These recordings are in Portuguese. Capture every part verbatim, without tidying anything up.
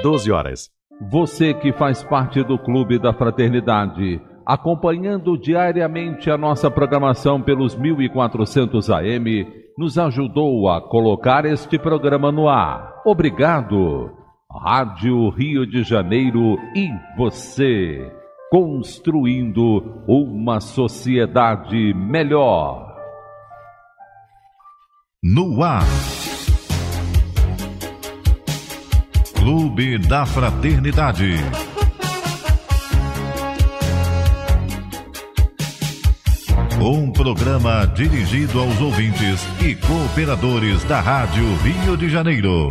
doze horas. Você que faz parte do Clube da Fraternidade, acompanhando diariamente a nossa programação pelos mil e quatrocentos A M, nos ajudou a colocar este programa no ar. Obrigado. Rádio Rio de Janeiro e você, construindo uma sociedade melhor. No ar, Clube da Fraternidade. Um programa dirigido aos ouvintes e cooperadores da Rádio Rio de Janeiro.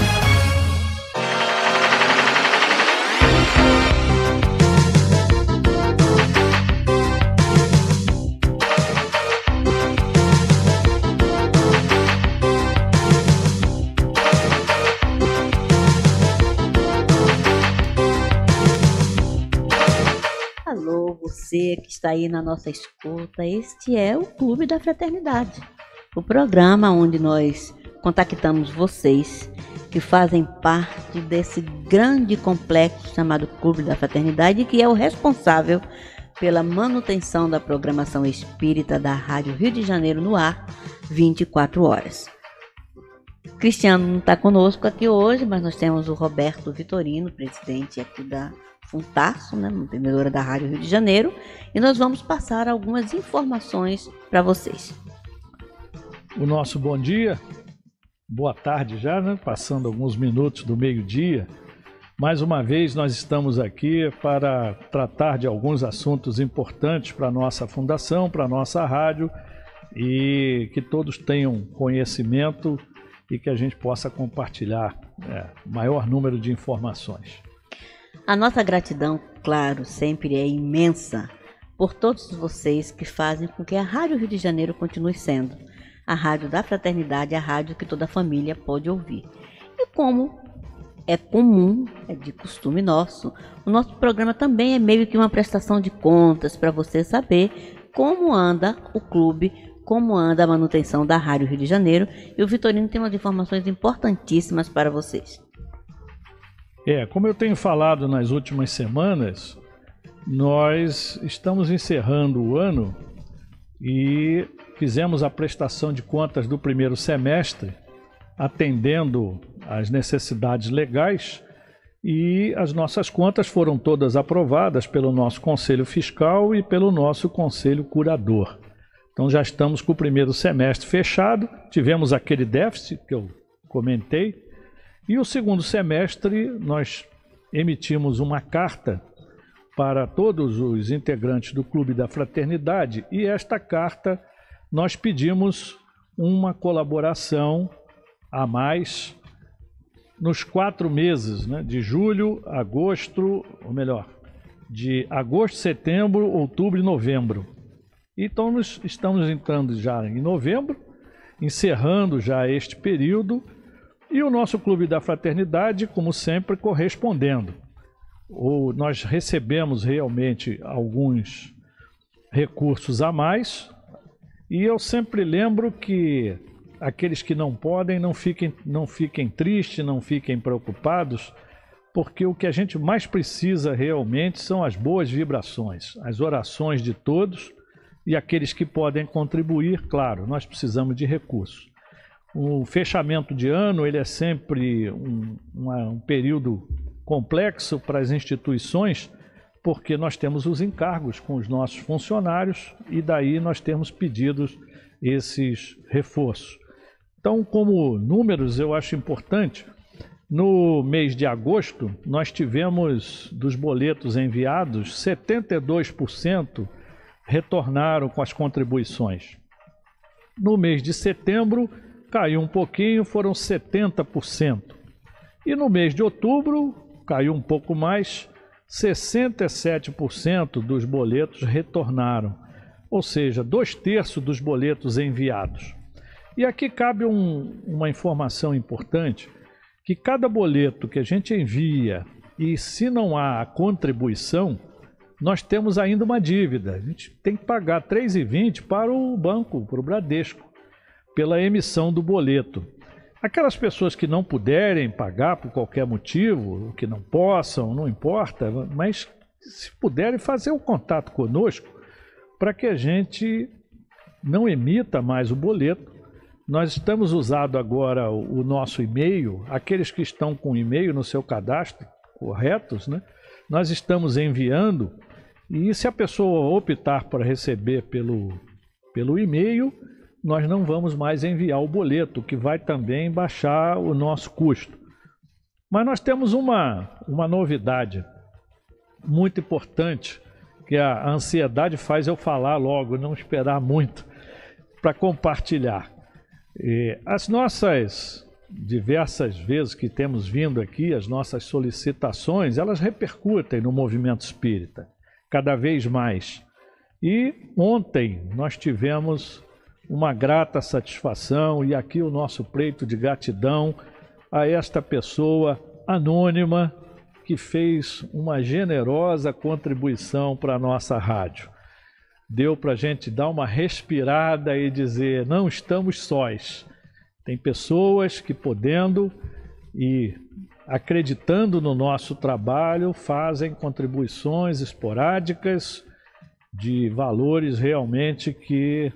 Você que está aí na nossa escuta, este é o Clube da Fraternidade, o programa onde nós contactamos vocês que fazem parte desse grande complexo chamado Clube da Fraternidade, que é o responsável pela manutenção da programação espírita da Rádio Rio de Janeiro no ar vinte e quatro horas. Cristiano não está conosco aqui hoje, mas nós temos o Roberto Vitorino, presidente aqui da Funtarso, né, mantenedora da Rádio Rio de Janeiro, e nós vamos passar algumas informações para vocês. O nosso bom dia, boa tarde já, né? Passando alguns minutos do meio-dia. Mais uma vez nós estamos aqui para tratar de alguns assuntos importantes para a nossa fundação, para a nossa rádio, e que todos tenham conhecimento e que a gente possa compartilhar é, maior número de informações. A nossa gratidão, claro, sempre é imensa por todos vocês que fazem com que a Rádio Rio de Janeiro continue sendo a Rádio da Fraternidade, a rádio que toda a família pode ouvir. E como é comum, é de costume nosso, o nosso programa também é meio que uma prestação de contas para você saber como anda o clube, como anda a manutenção da Rádio Rio de Janeiro. E o Vitorino tem umas informações importantíssimas para vocês. É, como eu tenho falado nas últimas semanas, nós estamos encerrando o ano e fizemos a prestação de contas do primeiro semestre, atendendo às necessidades legais, e as nossas contas foram todas aprovadas pelo nosso Conselho Fiscal e pelo nosso Conselho Curador. Então já estamos com o primeiro semestre fechado, tivemos aquele déficit que eu comentei, e o segundo semestre nós emitimos uma carta para todos os integrantes do Clube da Fraternidade, e esta carta nós pedimos uma colaboração a mais nos quatro meses, né, de julho, agosto, ou melhor, de agosto, setembro, outubro e novembro. Então nós estamos entrando já em novembro, encerrando já este período, e o nosso Clube da Fraternidade, como sempre, correspondendo. Ou nós recebemos realmente alguns recursos a mais, e eu sempre lembro que aqueles que não podem, não fiquem, não fiquem tristes, não fiquem preocupados, porque o que a gente mais precisa realmente são as boas vibrações, as orações de todos, e aqueles que podem contribuir, claro, nós precisamos de recursos. O fechamento de ano ele é sempre um, uma, um período complexo para as instituições, porque nós temos os encargos com os nossos funcionários e daí nós temos pedido esses reforços. Então, como números, eu acho importante, no mês de agosto, nós tivemos dos boletos enviados, setenta e dois por cento retornaram com as contribuições. No mês de setembro, caiu um pouquinho, foram setenta por cento. E no mês de outubro, caiu um pouco mais, sessenta e sete por cento dos boletos retornaram. Ou seja, dois terços dos boletos enviados. E aqui cabe um, uma informação importante, que cada boleto que a gente envia, e se não há a contribuição, nós temos ainda uma dívida. A gente tem que pagar três reais e vinte centavos para o banco, para o Bradesco, pela emissão do boleto. Aquelas pessoas que não puderem pagar por qualquer motivo, que não possam, não importa, mas se puderem fazer o contato conosco para que a gente não emita mais o boleto. Nós estamos usando agora o, o nosso e-mail, aqueles que estão com e-mail no seu cadastro corretos, né? Nós estamos enviando, e se a pessoa optar por receber pelo, pelo e-mail, nós não vamos mais enviar o boleto, que vai também baixar o nosso custo. Mas nós temos uma, uma novidade muito importante, que a ansiedade faz eu falar logo, não esperar muito para compartilhar. E as nossas diversas vezes que temos vindo aqui, as nossas solicitações, elas repercutem no movimento espírita, cada vez mais. E ontem nós tivemos uma grata satisfação, e aqui o nosso pleito de gratidão a esta pessoa anônima que fez uma generosa contribuição para a nossa rádio. Deu para a gente dar uma respirada e dizer, não estamos sós. Tem pessoas que, podendo e acreditando no nosso trabalho, fazem contribuições esporádicas de valores realmente que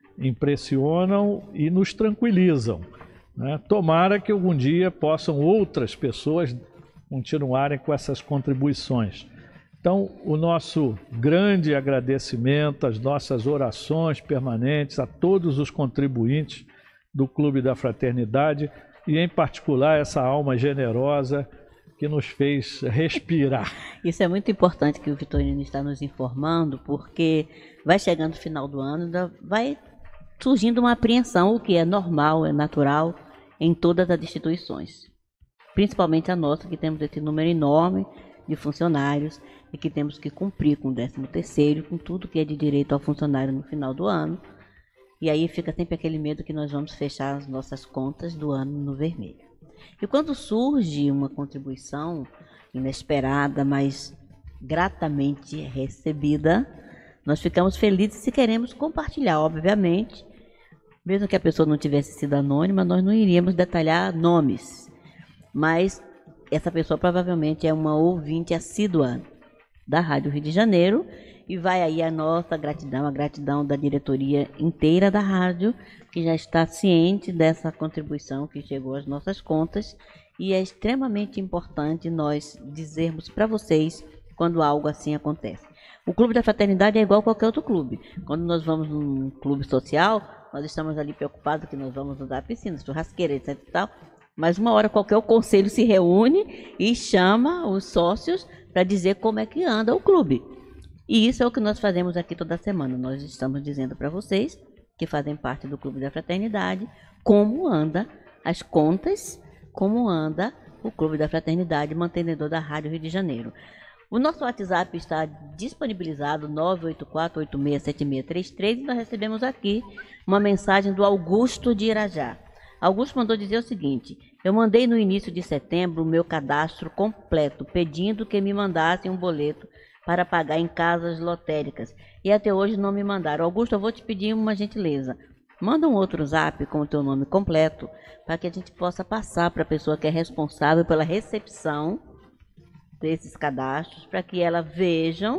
impressionam e nos tranquilizam, né? Tomara que algum dia possam outras pessoas continuarem com essas contribuições. Então, o nosso grande agradecimento, as nossas orações permanentes a todos os contribuintes do Clube da Fraternidade e, em particular, essa alma generosa que nos fez respirar. Isso é muito importante que o Vitorino está nos informando, porque vai chegando o final do ano, vai surgindo uma apreensão, o que é normal, é natural em todas as instituições. Principalmente a nossa, que temos esse número enorme de funcionários e que temos que cumprir com o décimo terceiro, com tudo que é de direito ao funcionário no final do ano. E aí fica sempre aquele medo que nós vamos fechar as nossas contas do ano no vermelho. E quando surge uma contribuição inesperada, mas gratamente recebida, nós ficamos felizes e queremos compartilhar, obviamente. Mesmo que a pessoa não tivesse sido anônima, nós não iríamos detalhar nomes. Mas essa pessoa provavelmente é uma ouvinte assídua da Rádio Rio de Janeiro, e vai aí a nossa gratidão, a gratidão da diretoria inteira da rádio, que já está ciente dessa contribuição que chegou às nossas contas, e é extremamente importante nós dizermos para vocês quando algo assim acontece. O Clube da Fraternidade é igual a qualquer outro clube. Quando nós vamos num clube social, nós estamos ali preocupados que nós vamos usar piscina, churrasqueira, etc e tal. Mas uma hora qualquer o conselho se reúne e chama os sócios para dizer como é que anda o clube. E isso é o que nós fazemos aqui toda semana. Nós estamos dizendo para vocês, que fazem parte do Clube da Fraternidade, como anda as contas, como anda o Clube da Fraternidade, mantenedor da Rádio Rio de Janeiro. O nosso WhatsApp está disponibilizado, nove oito quatro, oito seis sete seis três três, e nós recebemos aqui uma mensagem do Augusto de Irajá. Augusto mandou dizer o seguinte: eu mandei no início de setembro o meu cadastro completo, pedindo que me mandassem um boleto para pagar em casas lotéricas, e até hoje não me mandaram. Augusto, eu vou te pedir uma gentileza. Manda um outro zap com o teu nome completo, para que a gente possa passar para a pessoa que é responsável pela recepção desses cadastros, para que elas vejam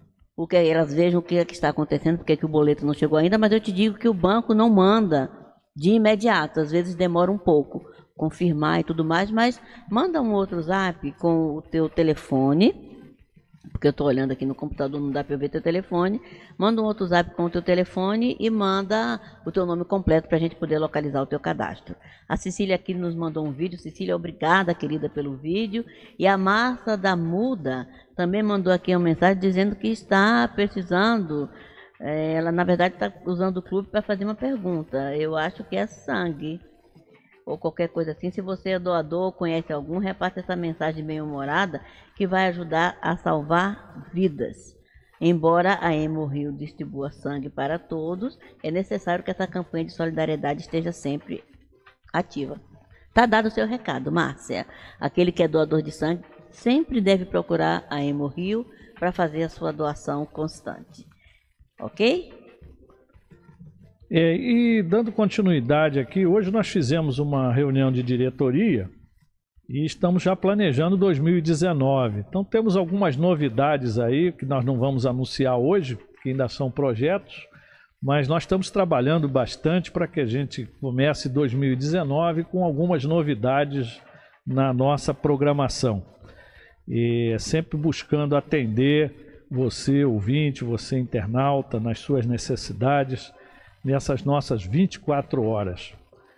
o que elas vejam o que, é que está acontecendo, porque é que o boleto não chegou ainda. Mas eu te digo que o banco não manda de imediato, às vezes demora um pouco confirmar e tudo mais, mas manda um outro zap com o teu telefone, porque eu estou olhando aqui no computador, não dá para eu ver teu telefone. Manda um outro zap com o teu telefone e manda o teu nome completo para a gente poder localizar o teu cadastro. A Cecília aqui nos mandou um vídeo. Cecília, obrigada, querida, pelo vídeo. E a Marta da Muda também mandou aqui uma mensagem dizendo que está precisando. É, ela, na verdade, está usando o clube para fazer uma pergunta. Eu acho que é sangue ou qualquer coisa assim. Se você é doador ou conhece algum, repassa essa mensagem bem-humorada, que vai ajudar a salvar vidas. Embora a Hemorrio distribua sangue para todos, é necessário que essa campanha de solidariedade esteja sempre ativa. Tá dado o seu recado, Márcia. Aquele que é doador de sangue sempre deve procurar a Hemorrio para fazer a sua doação constante. Ok? É, e dando continuidade aqui, hoje nós fizemos uma reunião de diretoria e estamos já planejando dois mil e dezenove. Então temos algumas novidades aí que nós não vamos anunciar hoje, que ainda são projetos, mas nós estamos trabalhando bastante para que a gente comece dois mil e dezenove com algumas novidades na nossa programação. E sempre buscando atender você, ouvinte, você internauta, nas suas necessidades, nessas nossas vinte e quatro horas.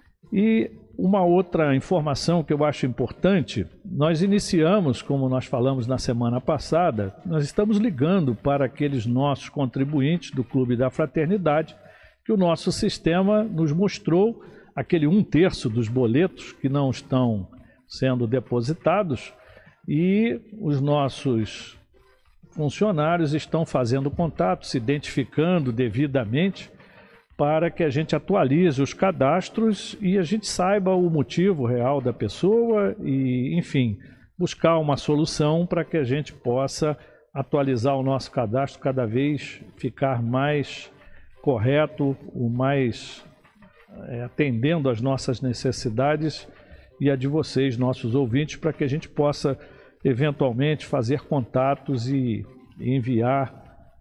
E uma outra informação que eu acho importante, nós iniciamos, como nós falamos na semana passada, nós estamos ligando para aqueles nossos contribuintes do Clube da Fraternidade, que o nosso sistema nos mostrou aquele um terço dos boletos que não estão sendo depositados, e os nossos funcionários estão fazendo contato, se identificando devidamente, para que a gente atualize os cadastros e a gente saiba o motivo real da pessoa e, enfim, buscar uma solução para que a gente possa atualizar o nosso cadastro cada vez ficar mais correto, o mais é, atendendo às nossas necessidades e a de vocês, nossos ouvintes, para que a gente possa eventualmente fazer contatos e enviar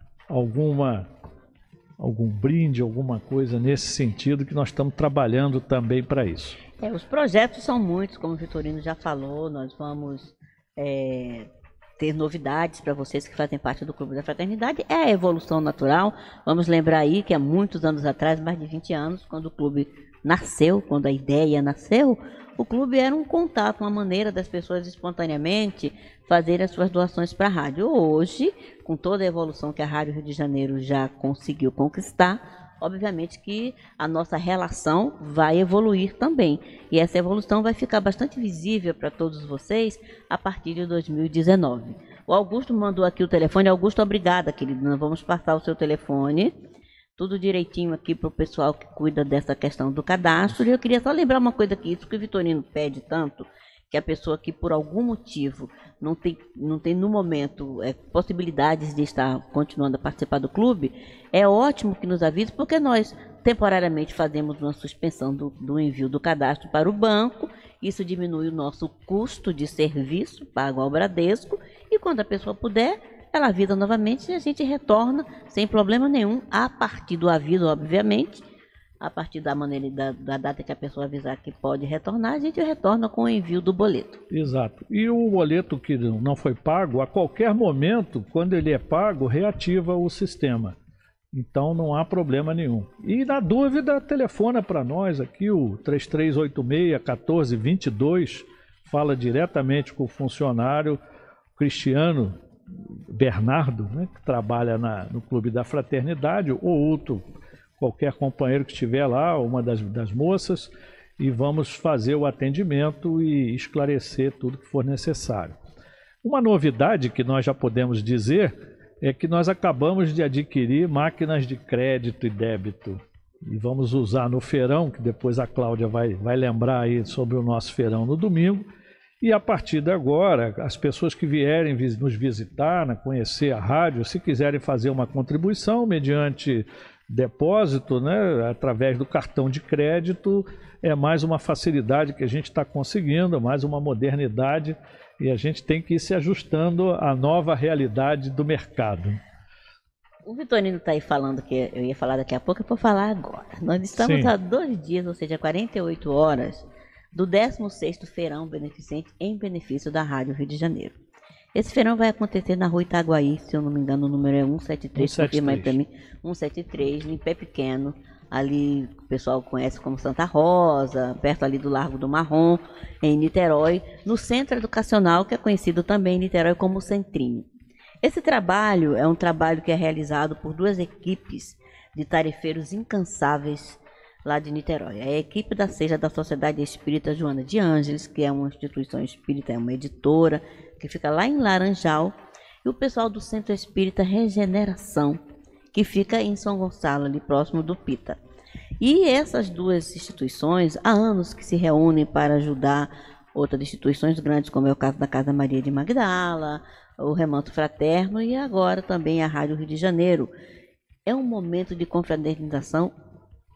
alguma algum brinde, alguma coisa nesse sentido, que nós estamos trabalhando também para isso. É, os projetos são muitos, como o Vitorino já falou, nós vamos é, ter novidades para vocês que fazem parte do Clube da Fraternidade. É a evolução natural. Vamos lembrar aí que há muitos anos atrás, mais de vinte anos, quando o clube nasceu, quando a ideia nasceu, o clube era um contato, uma maneira das pessoas espontaneamente fazerem as suas doações para a rádio. Hoje, com toda a evolução que a Rádio Rio de Janeiro já conseguiu conquistar, obviamente que a nossa relação vai evoluir também. E essa evolução vai ficar bastante visível para todos vocês a partir de dois mil e dezenove. O Augusto mandou aqui o telefone. Augusto, obrigada, querido. Nós vamos passar o seu telefone. Tudo direitinho aqui para o pessoal que cuida dessa questão do cadastro. E eu queria só lembrar uma coisa aqui, isso que o Vitorino pede tanto, que a pessoa que por algum motivo não tem, não tem no momento é, possibilidades de estar continuando a participar do clube, é ótimo que nos avise, porque nós temporariamente fazemos uma suspensão do, do envio do cadastro para o banco. Isso diminui o nosso custo de serviço pago ao Bradesco, e quando a pessoa puder, ela avisa novamente e a gente retorna sem problema nenhum, a partir do aviso, obviamente, a partir da maneira da, da data que a pessoa avisar que pode retornar, a gente retorna com o envio do boleto. Exato. E o boleto que não foi pago, a qualquer momento, quando ele é pago, reativa o sistema. Então não há problema nenhum. E na dúvida, telefona para nós aqui, o três três oito seis, um quatro dois dois, fala diretamente com o funcionário Cristiano Bernardo, né, que trabalha na, no Clube da Fraternidade, ou outro, qualquer companheiro que estiver lá, uma das, das moças, e vamos fazer o atendimento e esclarecer tudo que for necessário. Uma novidade que nós já podemos dizer é que nós acabamos de adquirir máquinas de crédito e débito, e vamos usar no feirão, que depois a Cláudia vai, vai lembrar aí sobre o nosso feirão no domingo. E a partir de agora, as pessoas que vierem nos visitar, né, conhecer a rádio, se quiserem fazer uma contribuição mediante depósito, né, através do cartão de crédito, é mais uma facilidade que a gente está conseguindo, mais uma modernidade, e a gente tem que ir se ajustando à nova realidade do mercado. O Vitorino está aí falando que eu ia falar daqui a pouco, eu vou falar agora. Nós estamos Sim. há dois dias, ou seja, quarenta e oito horas, do décimo sexto Feirão Beneficente em benefício da Rádio Rio de Janeiro. Esse feirão vai acontecer na Rua Itaguaí, se eu não me engano, o número é cento e setenta e três, confirma aí para mim, cento e setenta e três, em Pé Pequeno, ali o pessoal conhece como Santa Rosa, perto ali do Largo do Marrom, em Niterói, no Centro Educacional, que é conhecido também em Niterói como Centrinho. Esse trabalho é um trabalho que é realizado por duas equipes de tarefeiros incansáveis lá de Niterói. A equipe da Seja da Sociedade Espírita Joana de Ângeles, que é uma instituição espírita, é uma editora, que fica lá em Laranjal, e o pessoal do Centro Espírita Regeneração, que fica em São Gonçalo, ali próximo do Pita. E essas duas instituições, há anos que se reúnem para ajudar outras instituições grandes, como é o caso da Casa Maria de Magdala, o Remanso Fraterno e agora também a Rádio Rio de Janeiro. É um momento de confraternização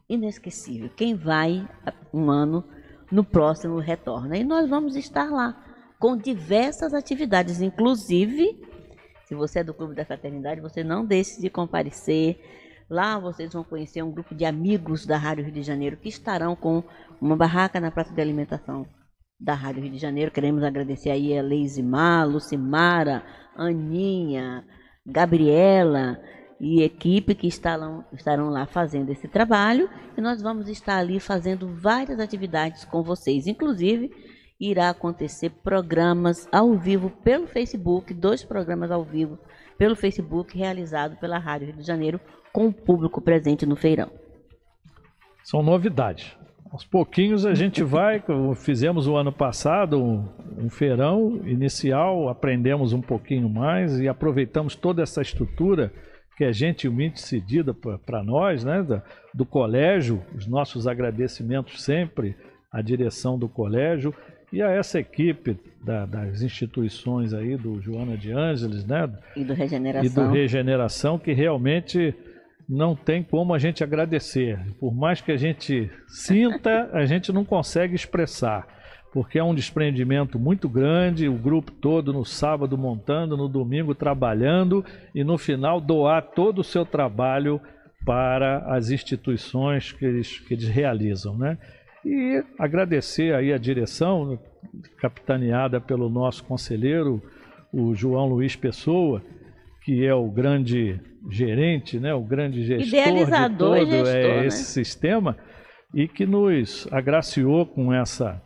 inesquecível. Quem vai um ano, no próximo retorna. E nós vamos estar lá com diversas atividades, inclusive, se você é do Clube da Fraternidade, você não deixe de comparecer. Lá vocês vão conhecer um grupo de amigos da Rádio Rio de Janeiro que estarão com uma barraca na praça de alimentação da Rádio Rio de Janeiro. Queremos agradecer aí a Leizimar, Lucimara, Aninha, Gabriela e equipe que estarão, estarão lá fazendo esse trabalho. E nós vamos estar ali fazendo várias atividades com vocês. Inclusive, irá acontecer programas ao vivo pelo Facebook, dois programas ao vivo pelo Facebook, realizado pela Rádio Rio de Janeiro, com o público presente no feirão. São novidades. Aos pouquinhos a gente vai, fizemos o ano passado um, um feirão inicial, aprendemos um pouquinho mais e aproveitamos toda essa estrutura que é gentilmente cedida para nós, né, do, do colégio, os nossos agradecimentos sempre à direção do colégio e a essa equipe da, das instituições aí, do Joana de Ângeles, né, e do Regeneração, e do Regeneração, que realmente não tem como a gente agradecer. Por mais que a gente sinta, a gente não consegue expressar, porque é um desprendimento muito grande, o grupo todo no sábado montando, no domingo trabalhando e no final doar todo o seu trabalho para as instituições que eles, que eles realizam, né? E agradecer aí a direção, capitaneada pelo nosso conselheiro, o João Luiz Pessoa, que é o grande gerente, né, o grande gestor Idealizador de todo gestor, é, né? esse sistema, e que nos agraciou com essa,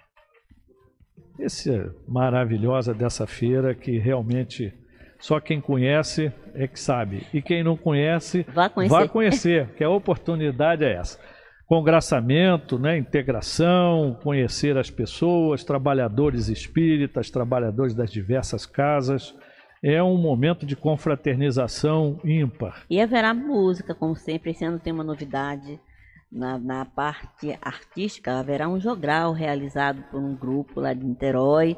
essa maravilhosa dessa feira, que realmente só quem conhece é que sabe. E quem não conhece, vá conhecer, vá conhecer, que a oportunidade é essa. Congraçamento, né, integração, conhecer as pessoas, trabalhadores espíritas, trabalhadores das diversas casas. É um momento de confraternização ímpar. E haverá música, como sempre. Esse ano tem uma novidade na, na parte artística. Haverá um jogral realizado por um grupo lá de Niterói.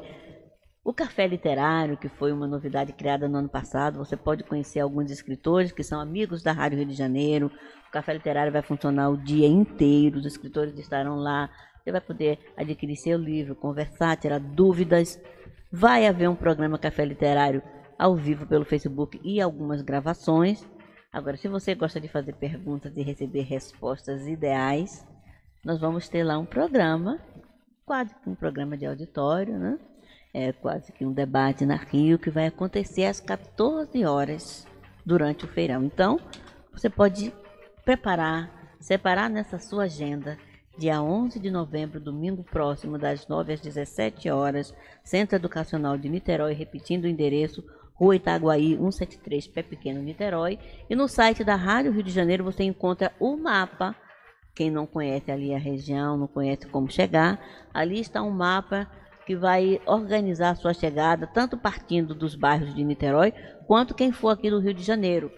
O Café Literário, que foi uma novidade criada no ano passado. Você pode conhecer alguns escritores que são amigos da Rádio Rio de Janeiro. O Café Literário vai funcionar o dia inteiro. Os escritores estarão lá. Você vai poder adquirir seu livro, conversar, tirar dúvidas. Vai haver um programa Café Literário ao vivo pelo Facebook e algumas gravações. Agora, se você gosta de fazer perguntas e receber respostas ideais, nós vamos ter lá um programa, quase que um programa de auditório, né? É quase que um debate na Rio, que vai acontecer às quatorze horas durante o feirão. Então, você pode preparar, separar nessa sua agenda, dia onze de novembro, domingo próximo, das nove às dezessete horas, Centro Educacional de Niterói, repetindo o endereço, Rua Itaguaí, cento e setenta e três, Pé Pequeno, Niterói. E no site da Rádio Rio de Janeiro você encontra o mapa. Quem não conhece ali a região, não conhece como chegar, ali está um mapa que vai organizar a sua chegada, tanto partindo dos bairros de Niterói, quanto quem for aqui do Rio de Janeiro,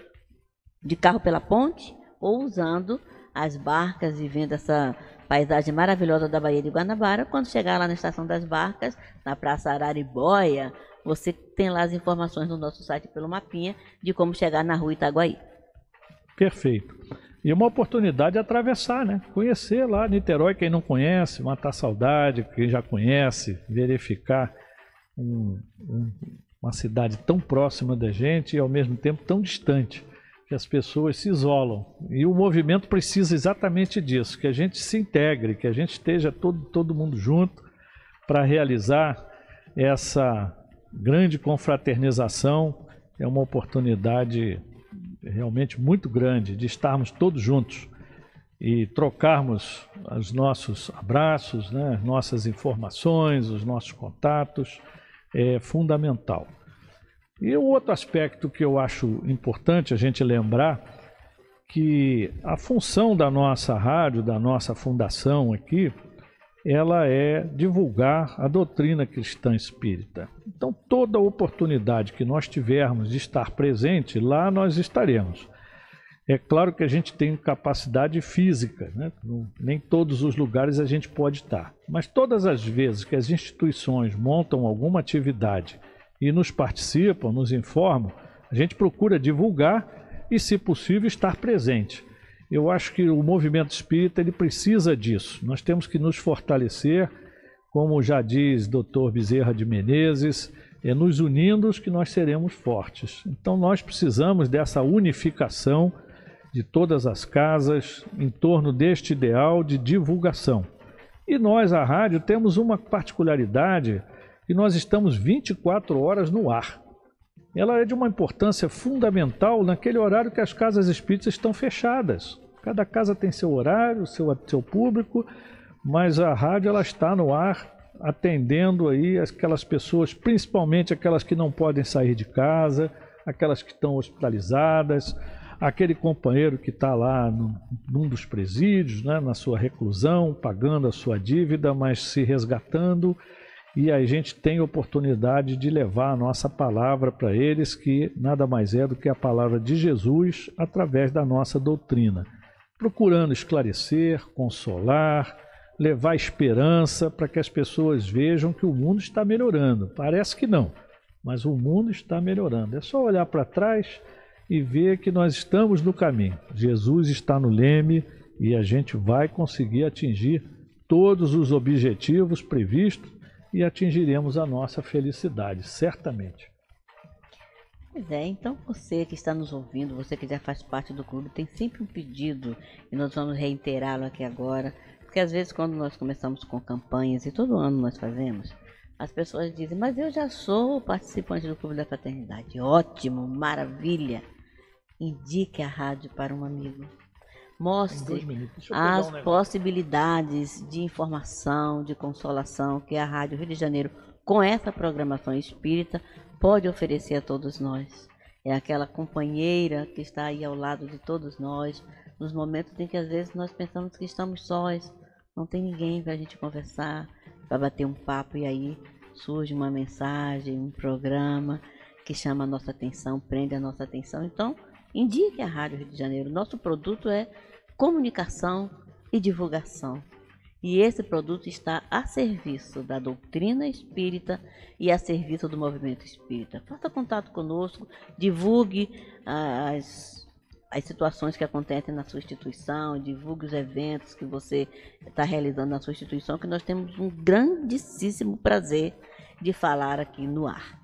de carro pela ponte, ou usando as barcas e vendo essa paisagem maravilhosa da Baía de Guanabara. Quando chegar lá na Estação das Barcas, na Praça Araribóia, você tem lá as informações no nosso site pelo mapinha de como chegar na Rua Itaguaí. Perfeito. E uma oportunidade de atravessar, né? Conhecer lá Niterói, quem não conhece, matar a saudade, quem já conhece, verificar um, um, uma cidade tão próxima da gente e ao mesmo tempo tão distante, que as pessoas se isolam. E o movimento precisa exatamente disso, que a gente se integre, que a gente esteja todo, todo mundo junto para realizar essa grande confraternização. É uma oportunidade realmente muito grande de estarmos todos juntos e trocarmos os nossos abraços, né, nossas informações, os nossos contatos. É fundamental. E o outro aspecto que eu acho importante a gente lembrar, que a função da nossa rádio, da nossa fundação aqui, ela é divulgar a doutrina cristã espírita. Então, toda oportunidade que nós tivermos de estar presente, lá nós estaremos. É claro que a gente tem capacidade física, né? Nem todos os lugares a gente pode estar. Mas todas as vezes que as instituições montam alguma atividade e nos participam, nos informam, a gente procura divulgar e, se possível, estar presente. Eu acho que o movimento espírita ele precisa disso. Nós temos que nos fortalecer, como já diz doutor Bezerra de Menezes, é nos unindo que nós seremos fortes. Então nós precisamos dessa unificação de todas as casas em torno deste ideal de divulgação. E nós, a rádio, temos uma particularidade que nós estamos vinte e quatro horas no ar. Ela é de uma importância fundamental naquele horário que as casas espíritas estão fechadas. Cada casa tem seu horário, seu, seu público, mas a rádio ela está no ar atendendo aí aquelas pessoas, principalmente aquelas que não podem sair de casa, aquelas que estão hospitalizadas, aquele companheiro que está lá no, num dos presídios, né, na sua reclusão, pagando a sua dívida, mas se resgatando, e a gente tem oportunidade de levar a nossa palavra para eles, que nada mais é do que a palavra de Jesus através da nossa doutrina, procurando esclarecer, consolar, levar esperança para que as pessoas vejam que o mundo está melhorando. Parece que não, mas o mundo está melhorando. É só olhar para trás e ver que nós estamos no caminho. Jesus está no leme e a gente vai conseguir atingir todos os objetivos previstos e atingiremos a nossa felicidade, certamente. Pois é, então você que está nos ouvindo, você que já faz parte do clube, tem sempre um pedido e nós vamos reiterá-lo aqui agora, porque às vezes quando nós começamos com campanhas, e todo ano nós fazemos, as pessoas dizem, mas eu já sou participante do Clube da Fraternidade. Ótimo, maravilha. Indique a rádio para um amigo. Mostre as um possibilidades de informação, de consolação que a Rádio Rio de Janeiro, com essa programação espírita, pode oferecer a todos nós. É aquela companheira que está aí ao lado de todos nós, nos momentos em que às vezes nós pensamos que estamos sós, não tem ninguém para a gente conversar, para bater um papo, e aí surge uma mensagem, um programa que chama a nossa atenção, prende a nossa atenção. Então, indique a Rádio Rio de Janeiro. Nosso produto é comunicação e divulgação. E esse produto está a serviço da doutrina espírita e a serviço do movimento espírita. Faça contato conosco, divulgue as, as situações que acontecem na sua instituição, divulgue os eventos que você está realizando na sua instituição, que nós temos um grandíssimo prazer de falar aqui no ar.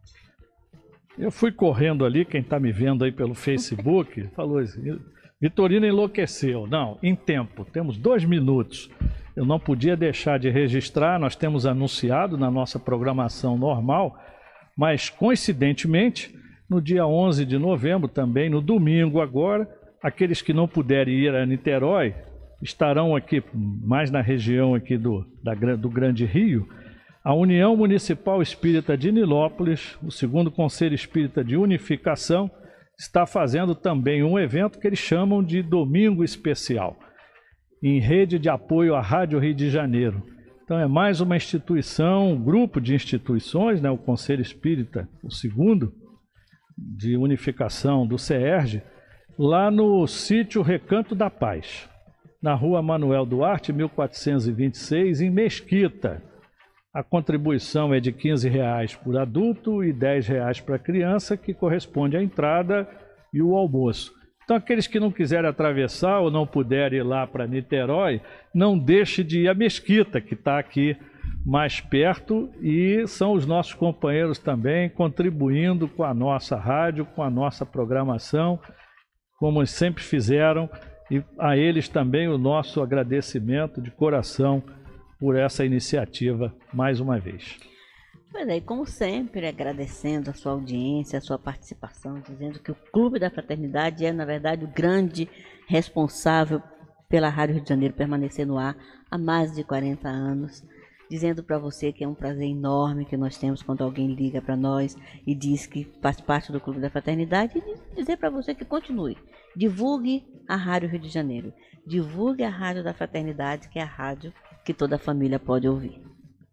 Eu fui correndo ali, quem está me vendo aí pelo Facebook, falou assim, Vitorino enlouqueceu. Não, em tempo, temos dois minutos. Eu não podia deixar de registrar, nós temos anunciado na nossa programação normal, mas coincidentemente, no dia onze de novembro, também no domingo agora, aqueles que não puderem ir a Niterói, estarão aqui mais na região aqui do, da, do Grande Rio, a União Municipal Espírita de Nilópolis, o segundo Conselho Espírita de Unificação, está fazendo também um evento que eles chamam de Domingo Especial, em rede de apoio à Rádio Rio de Janeiro. Então é mais uma instituição, um grupo de instituições, né, o Conselho Espírita, o segundo, de unificação do CERJ, lá no sítio Recanto da Paz, na rua Manuel Duarte, mil quatrocentos e vinte e seis, em Mesquita. A contribuição é de quinze reais por adulto e dez reais para criança, que corresponde à entrada e o almoço. Então, aqueles que não quiserem atravessar ou não puderem ir lá para Niterói, não deixe de ir à Mesquita, que está aqui mais perto, e são os nossos companheiros também contribuindo com a nossa rádio, com a nossa programação, como sempre fizeram, e a eles também o nosso agradecimento de coração por essa iniciativa mais uma vez. Pois é, e como sempre, agradecendo a sua audiência, a sua participação, dizendo que o Clube da Fraternidade é, na verdade, o grande responsável pela Rádio Rio de Janeiro permanecer no ar há mais de quarenta anos, dizendo para você que é um prazer enorme que nós temos quando alguém liga para nós e diz que faz parte do Clube da Fraternidade, e dizer para você que continue. Divulgue a Rádio Rio de Janeiro, divulgue a Rádio da Fraternidade, que é a rádio que toda a família pode ouvir.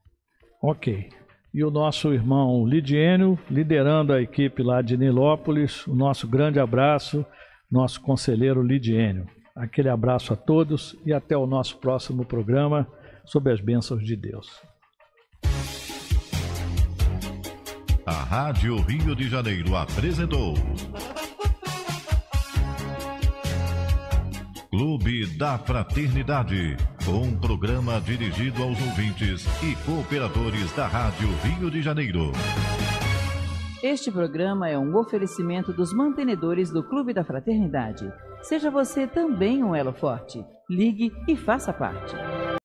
Ok. E o nosso irmão Lidiênio, liderando a equipe lá de Nilópolis, o nosso grande abraço, nosso conselheiro Lidiênio. Aquele abraço a todos e até o nosso próximo programa, sob as bênçãos de Deus. A Rádio Rio de Janeiro apresentou Clube da Fraternidade, um programa dirigido aos ouvintes e cooperadores da Rádio Rio de Janeiro. Este programa é um oferecimento dos mantenedores do Clube da Fraternidade. Seja você também um elo forte. Ligue e faça parte.